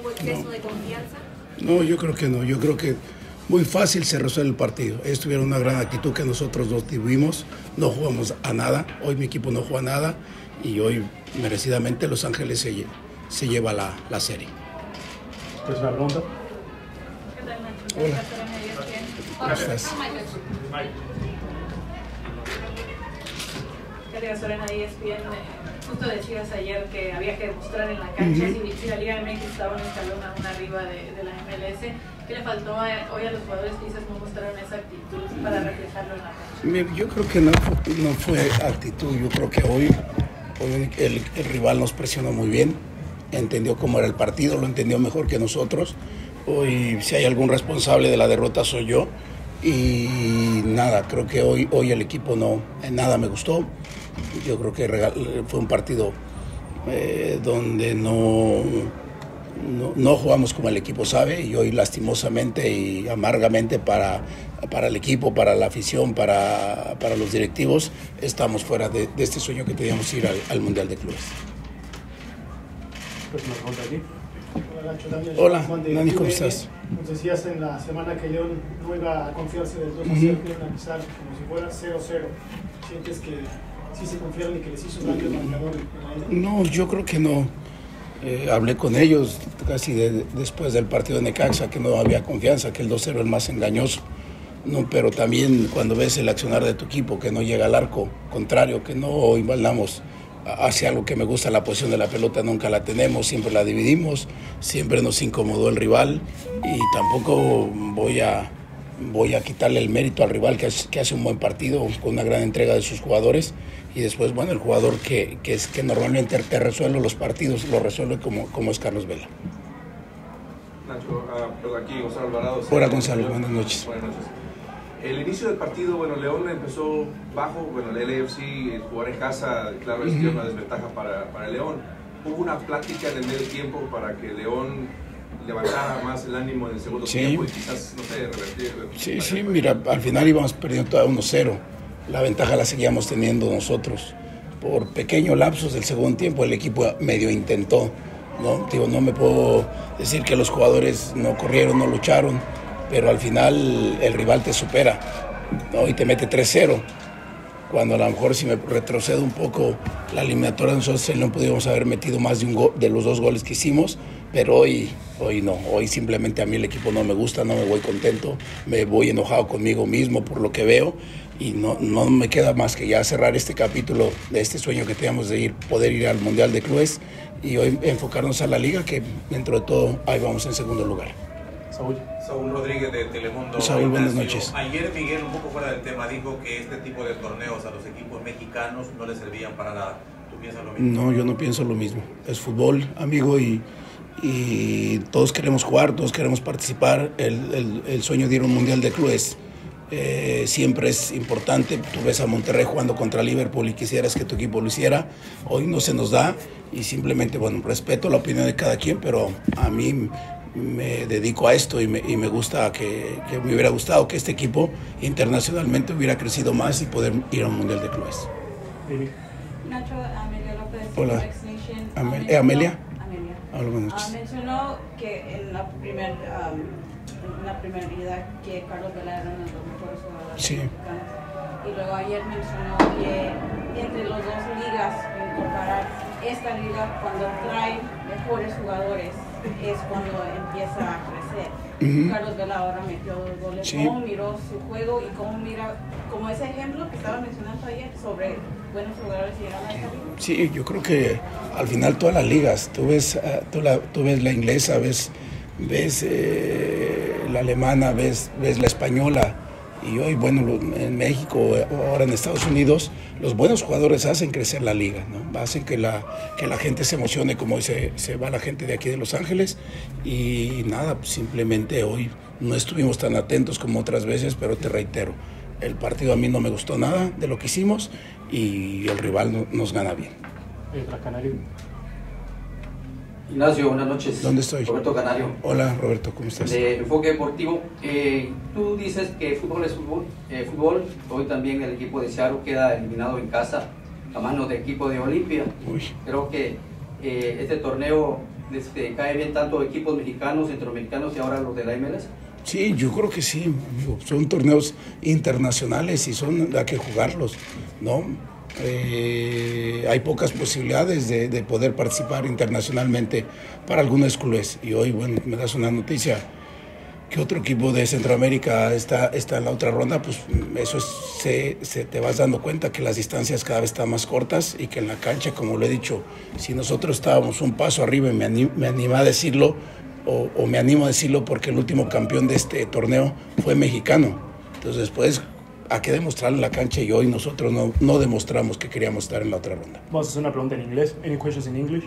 un exceso de confianza? No, yo creo que no. Yo creo que muy fácil se resuelve el partido. Ellos tuvieron una gran actitud que nosotros no tuvimos. No jugamos a nada. Hoy mi equipo no juega a nada. Y hoy, merecidamente, Los Ángeles se lleva la serie. ¿Pues una pregunta? ¿Qué tal, Nacho? Hola. ¿Cómo estás? Querida Sorena, ESPN, justo decías ayer que había que demostrar en la cancha si la Liga MX estaba un escalón aún arriba de la MLS. ¿Qué le faltó hoy a los jugadores que dices no mostraron esa actitud para reflejarlo en la cancha? Mira, yo creo que no fue actitud. Yo creo que hoy el rival nos presionó muy bien. Entendió cómo era el partido, lo entendió mejor que nosotros. Hoy, si hay algún responsable de la derrota, soy yo. Y nada, creo que hoy el equipo en nada me gustó. Yo creo que fue un partido donde no jugamos como el equipo sabe, y hoy lastimosamente y amargamente para el equipo, para la afición, para los directivos, estamos fuera de este sueño que teníamos ir al Mundial de Clubes. Pues una pregunta aquí. Hola, Nacho, Daniel. Hola, Nani, Juan ¿cómo de estás? Nos decías en la semana que León no iba a confiarse del 2-0, que iban a empezar como si fuera 0-0. ¿Sientes que sí se confiaron y que les hizo daño el marcador en la ida? No, yo creo que no. Hablé con ellos casi después del partido de Necaxa, que no había confianza, que el 2-0 es el más engañoso. No, pero también cuando ves el accionar de tu equipo, que no llega al arco contrario, que no igualamos hacia algo que me gusta, la posición de la pelota nunca la tenemos, siempre la dividimos, siempre nos incomodó el rival, y tampoco voy a quitarle el mérito al rival que hace un buen partido con una gran entrega de sus jugadores, y después, bueno, el jugador que normalmente te resuelve los partidos, lo resuelve como es Carlos Vela. Nacho, aquí Gonzalo Alvarado. Hola, Gonzalo, buenas noches. Buenas noches. El inicio del partido, bueno, León empezó bajo, bueno, el LAFC, jugar en casa, claro, existía una desventaja para León. Hubo una plática en el medio tiempo para que León levantara más el ánimo en el segundo tiempo y quizás, no sé, revertir. Sí, mira, al final íbamos perdiendo toda 1-0. La ventaja la seguíamos teniendo nosotros. Por pequeños lapsos del segundo tiempo el equipo medio intentó, ¿no? Digo, no me puedo decir que los jugadores no corrieron, no lucharon, pero al final el rival te supera, ¿no? Y te mete 3-0. Cuando a lo mejor, si me retrocedo un poco, la eliminatoria nosotros no pudimos haber metido más de un gol de los 2 goles que hicimos, pero hoy no. Hoy simplemente a mí el equipo no me gusta, no me voy contento, me voy enojado conmigo mismo por lo que veo, y no me queda más que ya cerrar este capítulo de este sueño que teníamos de poder ir al Mundial de Clubes, y hoy enfocarnos a la Liga, que dentro de todo ahí vamos en segundo lugar. Saúl Rodríguez de Telemundo. Saúl, buenas noches. Ayer Miguel, un poco fuera del tema, dijo que este tipo de torneos a los equipos mexicanos no les servían para nada. ¿Tú piensas lo mismo? No, yo no pienso lo mismo. Es fútbol, amigo, y todos queremos jugar, todos queremos participar. El sueño de ir a un Mundial de Clubes siempre es importante. Tú ves a Monterrey jugando contra Liverpool y quisieras que tu equipo lo hiciera. Hoy no se nos da, y simplemente, bueno, respeto la opinión de cada quien, pero a mí me dedico a esto y me gusta que me hubiera gustado que este equipo internacionalmente hubiera crecido más y poder ir a un Mundial de Clubes. Nacho, Amelia López, Hola. X Nation. ¿Amelia? Amelia. Hola, buenas noches. Mencionó que en la primera ida que Carlos Vela era uno de los mejores jugadores mexicanos. Y luego ayer mencionó que entre las dos ligas, en comparar esta liga, cuando trae mejores jugadores, es cuando empieza a crecer. Carlos Vela ahora metió 2 goles. Sí. ¿Cómo miró su juego y cómo mira, como ese ejemplo que estaba mencionando ayer sobre buenos jugadores llegar a esta liga? Sí, yo creo que al final todas las ligas, tú ves la inglesa, ves la alemana, ves la española, y hoy, bueno, en México, ahora en Estados Unidos, los buenos jugadores hacen crecer la liga, ¿no? Hacen que la gente se emocione, como hoy se va la gente de aquí de Los Ángeles, y nada, simplemente hoy no estuvimos tan atentos como otras veces, pero te reitero, el partido a mí no me gustó nada de lo que hicimos, y el rival nos gana bien. Canario. Ignacio, buenas noches. ¿Dónde estoy? Roberto Canario. Hola, Roberto, ¿cómo estás? De Enfoque Deportivo. Tú dices que fútbol es fútbol. Hoy también el equipo de Seattle queda eliminado en casa a manos del equipo de Olimpia. Uy. Creo que este torneo cae bien tanto equipos mexicanos, centroamericanos y ahora los de la MLS? Sí, yo creo que sí, amigo. Son torneos internacionales y hay que jugarlos, ¿no? Hay pocas posibilidades de poder participar internacionalmente para algunos clubes. Y hoy, bueno, me das una noticia que otro equipo de Centroamérica está en la otra ronda, pues eso te vas dando cuenta que las distancias cada vez están más cortas y que en la cancha, como lo he dicho, si nosotros estábamos un paso arriba, y me animo a decirlo, o me animo a decirlo porque el último campeón de este torneo fue mexicano. Entonces, pues, hay que demostrar en la cancha y hoy nosotros no demostramos que queríamos estar en la otra ronda. Vamos a hacer una pregunta en inglés. Any questions in English?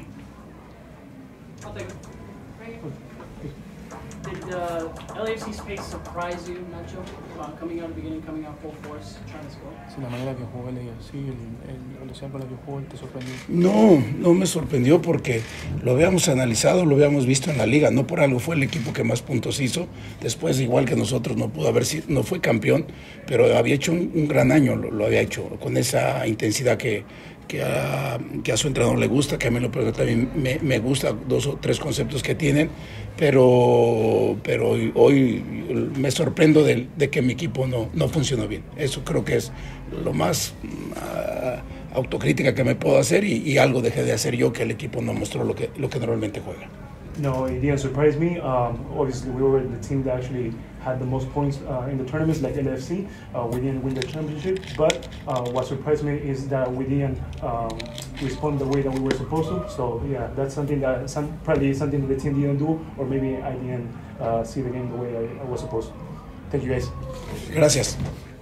Did LAFC space surprise you, Nacho? Coming out at the beginning, coming out full force, trying to score? Sí, la manera que jugó el AFC, el océano que jugó, ¿te sorprendió? No me sorprendió porque lo habíamos analizado, lo habíamos visto en la liga. No por algo fue el equipo que más puntos hizo. Después, igual que nosotros, no fue campeón, pero había hecho un gran año, lo había hecho con esa intensidad que a su entrenador le gusta, que a mí lo también me gusta, 2 o 3 conceptos que tienen, pero hoy me sorprendo de que mi equipo no funcionó bien. Eso creo que es lo más autocrítica que me puedo hacer y algo dejé de hacer yo, que el equipo no mostró lo que normalmente juega. No, it didn't surprise me. Obviously, we were the team that actually had the most points in the tournaments, like LAFC. We didn't win the championship, but what surprised me is that we didn't respond the way that we were supposed to. So, yeah, that's something that probably something that the team didn't do, or maybe I didn't see the game the way I was supposed to. Thank you, guys. Gracias.